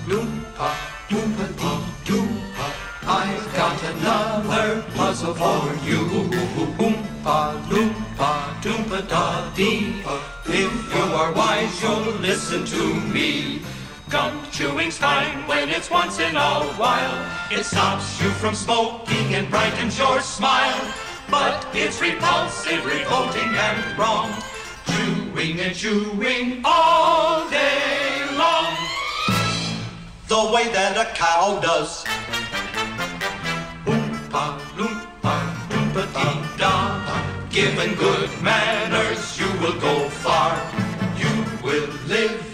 Loompa, Oompa Loompa, I've got another puzzle for you. Oompa Loompa, Doompa da dee. If you are wise, you'll listen to me. Gum chewing's fine when it's once in a while. It stops you from smoking and brightens your smile. But it's repulsive, revolting, and wrong. Chewing and chewing all day long. The way that a cow does. Oompa Loompa, Oompa dee da. Given good manners, you will go far. You will live